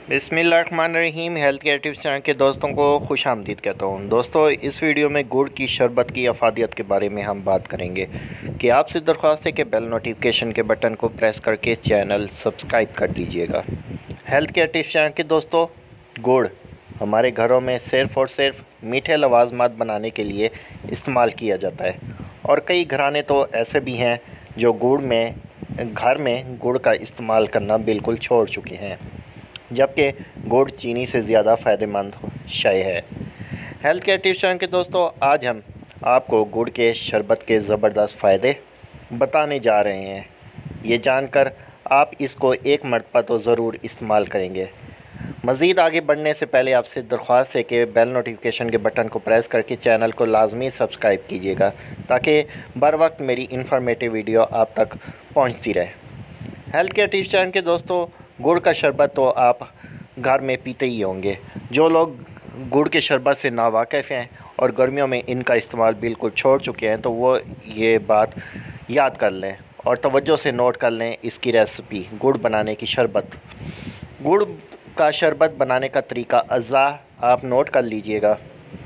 बिस्मिल्लाहिर्रहमानिर्रहीम। Health care tips channel के दोस्तों को खुश आमदीद कहता हूँ। दोस्तों, इस वीडियो में गुड़ की शरबत की अफादियत के बारे में हम बात करेंगे कि आपसे दरख्वास्त है कि बेल नोटिफिकेशन के बटन को प्रेस करके चैनल सब्सक्राइब कर दीजिएगा। हेल्थ केयर टिप्स चैनल के दोस्तों, गुड़ हमारे घरों में सिर्फ़ और सिर्फ मीठे लवाजमात बनाने के लिए इस्तेमाल किया जाता है, और कई घराने तो ऐसे भी हैं जो घर में गुड़ का इस्तेमाल करना बिल्कुल छोड़ चुके हैं, जबकि गुड़ चीनी से ज़्यादा फ़ायदेमंद शय है। हेल्थ केयर टिप्स चैनल के दोस्तों, आज हम आपको गुड़ के शरबत के ज़बरदस्त फ़ायदे बताने जा रहे हैं। ये जानकर आप इसको एक मरतबा तो ज़रूर इस्तेमाल करेंगे। मज़ीद आगे बढ़ने से पहले आपसे दरख्वास्त है कि बेल नोटिफिकेशन के बटन को प्रेस करके चैनल को लाजमी सब्सक्राइब कीजिएगा, ताकि बर वक्त मेरी इन्फॉर्मेटिव वीडियो आप तक पहुँचती रहे। हेल्थ केयर टिप्स चैनल के दोस्तों, गुड़ का शरबत तो आप घर में पीते ही होंगे। जो लोग गुड़ के शरबत से नावाकिफ़ हैं और गर्मियों में इनका इस्तेमाल बिल्कुल छोड़ चुके हैं, तो वो ये बात याद कर लें और तवज्जो से नोट कर लें इसकी रेसिपी, गुड़ बनाने की शरबत। गुड़ का शरबत बनाने का तरीका अज़ा आप नोट कर लीजिएगा।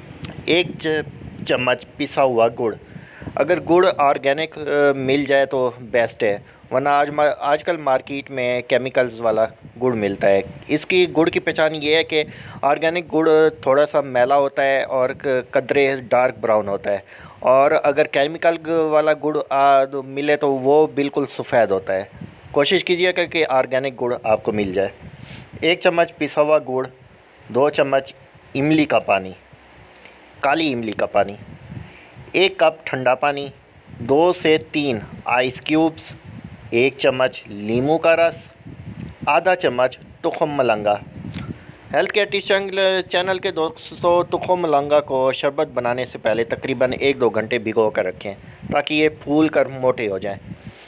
1 चम्मच पिसा हुआ गुड़। अगर गुड़ ऑर्गेनिक मिल जाए तो बेस्ट है, वरना आजकल मार्केट में केमिकल्स वाला गुड़ मिलता है। इसकी गुड़ की पहचान ये है कि ऑर्गेनिक गुड़ थोड़ा सा मैला होता है और कदरे डार्क ब्राउन होता है, और अगर केमिकल वाला गुड़ मिले तो वो बिल्कुल सफ़ेद होता है। कोशिश कीजिएगा कि ऑर्गेनिक गुड़ आपको मिल जाए। 1 चम्मच पिसा हुआ गुड़, 2 चम्मच इमली का पानी, काली इमली का पानी, 1 कप ठंडा पानी, 2 से 3 आइस क्यूब्स, 1 चम्मच नींबू का रस, आधा चम्मच तुखम मलंगा। हेल्थ केयर टिप्स चैनल के दोस्तों, तुखम मलंगा को शरबत बनाने से पहले तकरीबन 1-2 घंटे भिगो कर रखें, ताकि ये फूल कर मोटे हो जाएं।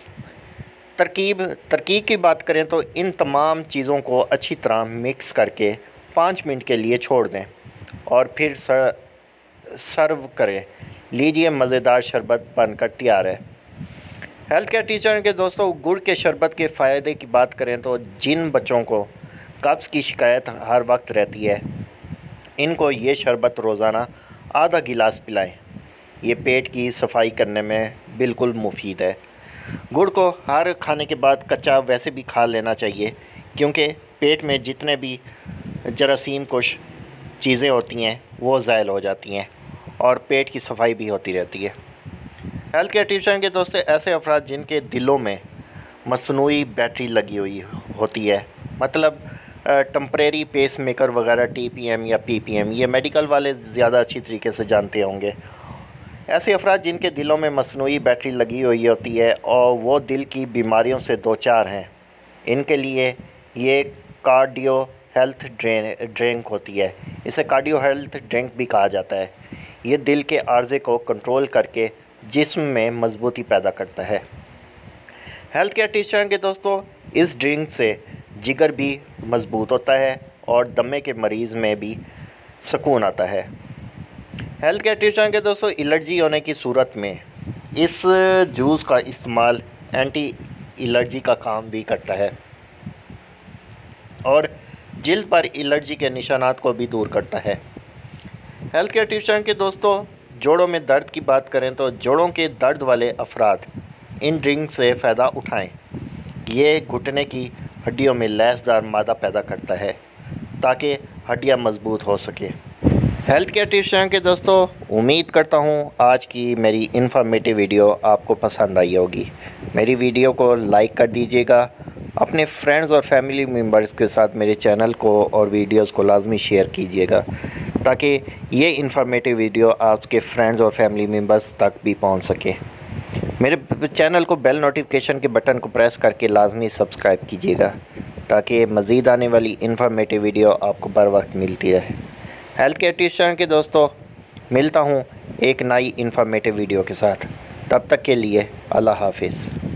तरकीब की बात करें तो इन तमाम चीज़ों को अच्छी तरह मिक्स करके 5 मिनट के लिए छोड़ दें और फिर सर्व करें। लीजिए, मज़ेदार शरबत बनकर तैयार है। हेल्थ केयर टीचर के दोस्तों, गुड़ के शरबत के फ़ायदे की बात करें तो जिन बच्चों को कब्ज़ की शिकायत हर वक्त रहती है, इनको ये शरबत रोज़ाना आधा गिलास पिलाएं। ये पेट की सफाई करने में बिल्कुल मुफीद है। गुड़ को हर खाने के बाद कच्चा वैसे भी खा लेना चाहिए, क्योंकि पेट में जितने भी जरासीम कुछ चीज़ें होती हैं वो ज़ायल हो जाती हैं और पेट की सफाई भी होती रहती है। हेल्थ केयर टिप्स के दोस्तों, ऐसे अफराद जिनके दिलों में मसनूई बैटरी लगी हुई होती है, मतलब टेम्परेरी पेस मेकर वगैरह, TPM या PPM, ये मेडिकल वाले ज़्यादा अच्छी तरीके से जानते होंगे। ऐसे अफराद जिनके दिलों में मसनूई बैटरी लगी हुई होती है और वो दिल की बीमारियों से दो चार हैं, इनके लिए ये कार्डियो हेल्थ ड्रिंक होती है। इसे कार्डियो हेल्थ ड्रिंक भी कहा जाता है। ये दिल के आर्जे को कंट्रोल करके जिस्म में मजबूती पैदा करता है। हेल्थ केयर टिप्स के दोस्तों, इस ड्रिंक से जिगर भी मजबूत होता है और दमे के मरीज़ में भी सुकून आता है। हेल्थ केयर टिप्स के दोस्तों, एलर्जी होने की सूरत में इस जूस का इस्तेमाल एंटी एलर्जी का काम भी करता है और जिल्द पर एलर्जी के निशानात को भी दूर करता है। हेल्थ केयर टिप्स के दोस्तों, जोड़ों में दर्द की बात करें तो जोड़ों के दर्द वाले अफराद इन ड्रिंक से फ़ायदा उठाएं। ये घुटने की हड्डियों में लैसदार मादा पैदा करता है ताकि हड्डियां मजबूत हो सके। हेल्थ केयर टिप्स के दोस्तों, उम्मीद करता हूँ आज की मेरी इन्फॉर्मेटिव वीडियो आपको पसंद आई होगी। मेरी वीडियो को लाइक कर दीजिएगा। अपने फ्रेंड्स और फैमिली मेम्बर्स के साथ मेरे चैनल को और वीडियोस को लाजमी शेयर कीजिएगा, ताकि ये इन्फॉर्मेटिव वीडियो आपके फ्रेंड्स और फैमिली मेम्बर्स तक भी पहुँच सके। मेरे चैनल को बेल नोटिफिकेशन के बटन को प्रेस करके लाजमी सब्सक्राइब कीजिएगा, ताकि मज़ीद आने वाली इन्फॉर्मेटिव वीडियो आपको बर वक्त मिलती रहे। हेल्थ केयर टिप्स के दोस्तों, मिलता हूँ एक नई इन्फॉर्मेटिव वीडियो के साथ। तब तक के लिए अल्लाह हाफिज़।